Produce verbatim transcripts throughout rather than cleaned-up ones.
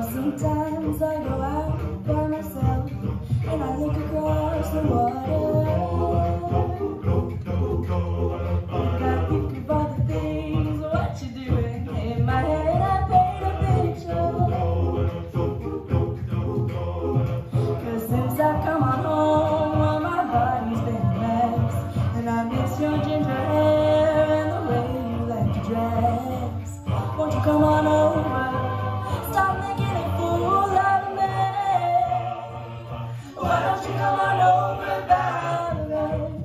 Sometimes I go out by myself and I look across the water. And I think of all the things, what you doing? In my head I paint a picture. Cause since I've come on home, well, my body's been a mess. And I miss your ginger hair and the way you like to dress. Won't you come on over? Stop making a fool out of me. Why don't you come on over, Valerie?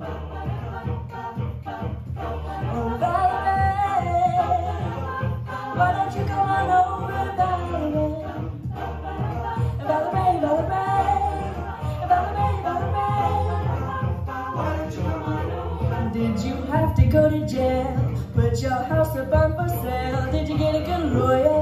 Oh, Valerie. Why don't you come on over, Valerie? Valerie, Valerie. Valerie, Valerie. Why don't you come on over? Did you have to go to jail? Put your house up on for sale? Did you get a good lawyer?